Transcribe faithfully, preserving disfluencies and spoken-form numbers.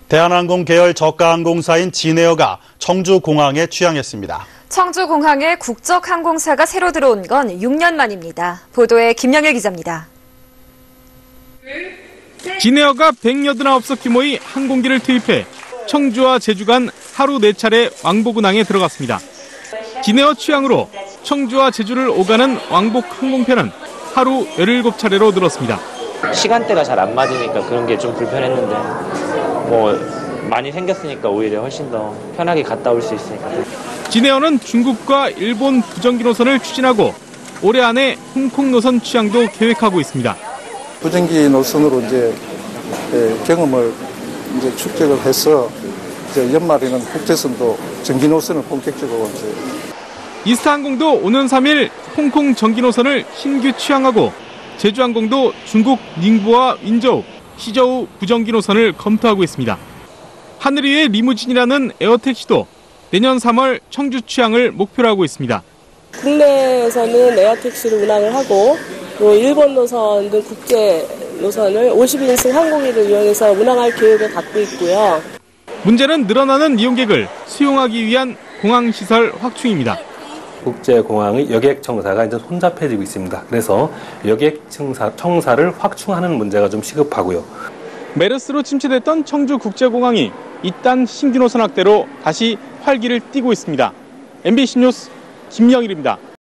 대한항공 계열 저가항공사인 진에어가 청주공항에 취항했습니다. 청주공항에 국적항공사가 새로 들어온 건 육 년 만입니다. 보도에 김영일 기자입니다. 진에어가 백팔십구 석 규모의 항공기를 투입해 청주와 제주 간 하루 네 차례 왕복운항에 들어갔습니다. 진에어 취항으로 청주와 제주를 오가는 왕복 항공편은 하루 열일곱 차례로 늘었습니다. 시간대가 잘 안 맞으니까 그런 게 좀 불편했는데 뭐 많이 생겼으니까 오히려 훨씬 더 편하게 갔다 올 수 있으니까. 진에어는 중국과 일본 부정기 노선을 추진하고 올해 안에 홍콩 노선 취항도 계획하고 있습니다. 부정기 노선으로 이제 경험을 이제 축적을 해서 이제 연말에는 국제선도 정기 노선을 본격적으로 이제. 이스타항공도 오는 삼 일 홍콩 정기 노선을 신규 취항하고 제주항공도 중국 닝부와 윈저우, 시저우 부정기 노선을 검토하고 있습니다. 하늘 위의 리무진이라는 에어택시도 내년 삼월 청주 취항을 목표로 하고 있습니다. 국내에서는 에어택시를 운항을 하고 또 일본 노선 등 국제 노선을 오십 인승 항공기를 이용해서 운항할 계획을 갖고 있고요. 문제는 늘어나는 이용객을 수용하기 위한 공항시설 확충입니다. 국제공항의 여객 청사가 이제 혼잡해지고 있습니다. 그래서 여객 청사, 청사를 확충하는 문제가 좀 시급하고요. 메르스로 침체됐던 청주국제공항이 이딴 신규 노선 확대로 다시 활기를 띠고 있습니다. 엠비씨 뉴스 김영일입니다.